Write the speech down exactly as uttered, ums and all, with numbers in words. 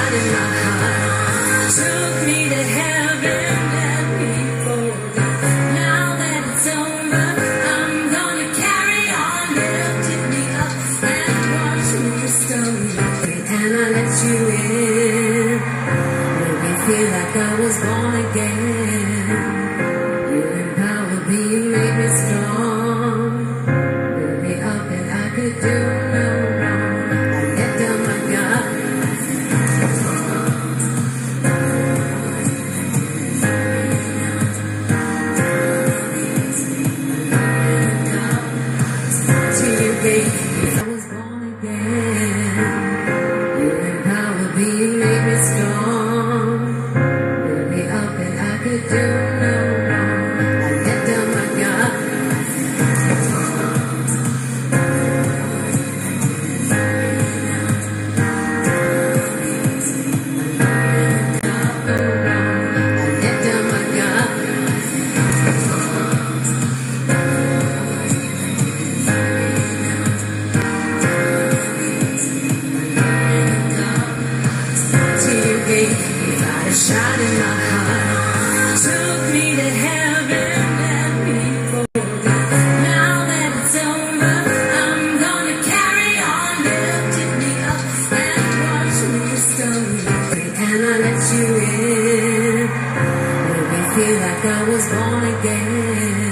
shot in my heart. Took me to heaven, let me forget. Now that it's over, I'm gonna carry on. Lifted me up and watch me restore me. And I let you in. Made me feel like I was born again. You empowered me, you made me strong. Built me up and I could do no wrong. I let down my guard. Till you gave me, I was born again. You empowered me, you made me strong. Built me up and I could do no wrong. I let down my guard. A shot in my heart. Took me to heaven, let me forget. Now that it's over, I'm gonna carry on. Lifted me up and watch me restore me. And I let you in. Made me feel like I was born again.